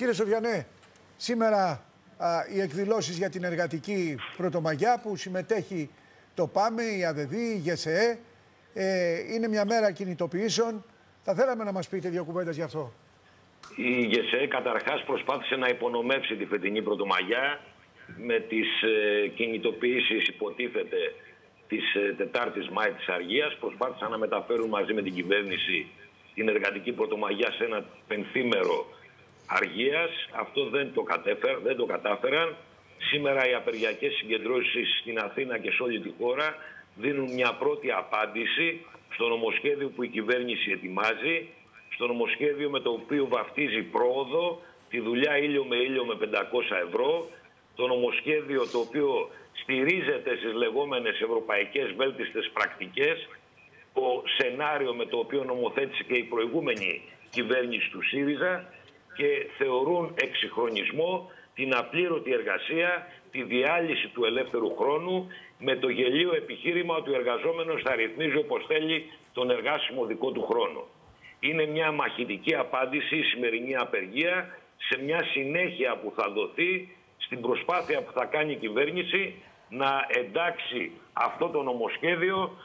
Κύριε Σοφιανέ, σήμερα οι εκδηλώσεις για την εργατική πρωτομαγιά που συμμετέχει το ΠΑΜΕ, η ΑΔΔ, η ΓΕΣΕΕ, είναι μια μέρα κινητοποιήσεων. Θα θέλαμε να μας πείτε δύο κουβέντες γι' αυτό. Η ΓΕΣΕΕ καταρχάς προσπάθησε να υπονομεύσει τη φετινή πρωτομαγιά με τις κινητοποιήσεις, υποτίθεται, της 4ης Μάη της Αργίας. Προσπάθησαν να μεταφέρουν μαζί με την κυβέρνηση την εργατική πρωτομαγιά σε ένα πενθήμερο αργίας. Αυτό δεν το κατάφεραν. Σήμερα οι απεργιακές συγκεντρώσεις στην Αθήνα και σε όλη τη χώρα δίνουν μια πρώτη απάντηση στο νομοσχέδιο που η κυβέρνηση ετοιμάζει, στο νομοσχέδιο με το οποίο βαφτίζει πρόοδο τη δουλειά ήλιο με ήλιο με 500 ευρώ, το νομοσχέδιο το οποίο στηρίζεται στις λεγόμενες ευρωπαϊκές βέλτιστες πρακτικές, το σενάριο με το οποίο νομοθέτησε και η προηγούμενη κυβέρνηση του ΣΥΡΙΖΑ, και θεωρούν εξυγχρονισμό την απλήρωτη εργασία, τη διάλυση του ελεύθερου χρόνου, με το γελίο επιχείρημα ότι ο εργαζόμενος θα ρυθμίζει όπως θέλει τον εργάσιμο δικό του χρόνο. Είναι μια μαχητική απάντηση η σημερινή απεργία σε μια συνέχεια που θα δοθεί στην προσπάθεια που θα κάνει η κυβέρνηση να εντάξει αυτό το νομοσχέδιο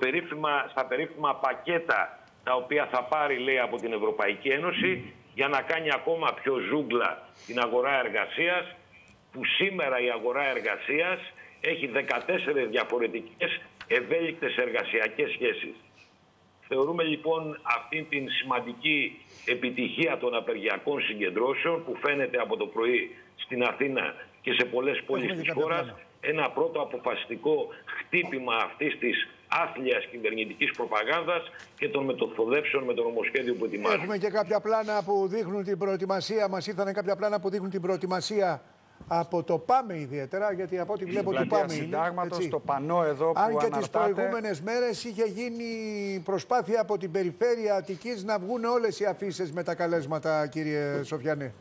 στα περίφημα πακέτα τα οποία θα πάρει, λέει, από την Ευρωπαϊκή Ένωση, για να κάνει ακόμα πιο ζούγκλα την αγορά εργασίας, που σήμερα η αγορά εργασίας έχει 14 διαφορετικές ευέλικτες εργασιακές σχέσεις. Θεωρούμε λοιπόν αυτή την σημαντική επιτυχία των απεργιακών συγκεντρώσεων που φαίνεται από το πρωί στην Αθήνα και σε πολλές πόλεις της χώρας ένα πρώτο αποφασιστικό χτύπημα αυτής της άθλιας κυβερνητικής προπαγάνδας και των μετοφοδεύσεων με το νομοσχέδιο που ετοιμάζουν. Έχουμε και κάποια πλάνα που δείχνουν την προετοιμασία. Μας ήρθαν κάποια πλάνα που δείχνουν την προετοιμασία από το ΠΑΜΕ ιδιαίτερα, γιατί από ό,τι βλέπω του ΠΑΜΕ είναι. Το πανό εδώ που αν και αναρτάτε... τις προηγούμενες μέρες είχε γίνει προσπάθεια από την περιφέρεια Αττικής να βγουν όλες οι αφήσεις με τα καλέσματα, κύριε Σοφιανέ.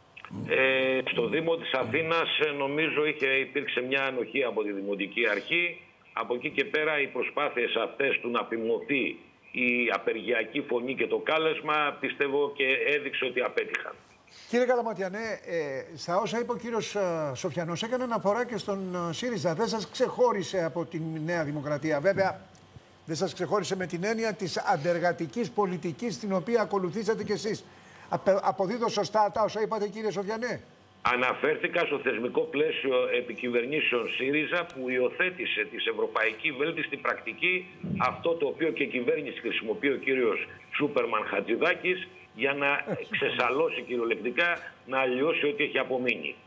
Στο Δήμο της Αθήνας νομίζω υπήρξε μια ανοχή από τη Δημοτική Αρχή. Από εκεί και πέρα οι προσπάθειες αυτές του να φημωθεί η απεργιακή φωνή και το κάλεσμα πιστεύω και έδειξε ότι απέτυχαν. Κύριε Καλαματιανέ, στα όσα είπε ο κύριος Σοφιανός έκανε αναφορά και στον ΣΥΡΙΖΑ. Δεν σας ξεχώρισε από τη Νέα Δημοκρατία. Βέβαια, δεν σας ξεχώρισε με την έννοια της αντεργατικής πολιτικής στην οποία ακολουθήσατε κι εσείς. Αποδίδω σωστά τα όσα είπατε, κύριε Σοφιανέ? Αναφέρθηκα στο θεσμικό πλαίσιο επικυβερνήσεων ΣΥΡΙΖΑ που υιοθέτησε τη ευρωπαϊκή βέλτιστη πρακτική, αυτό το οποίο και η κυβέρνηση χρησιμοποιεί ο κύριος Σούπερμαν Χατζηδάκης για να ξεσαλώσει κυριολεκτικά, να αλλοιώσει ό,τι έχει απομείνει.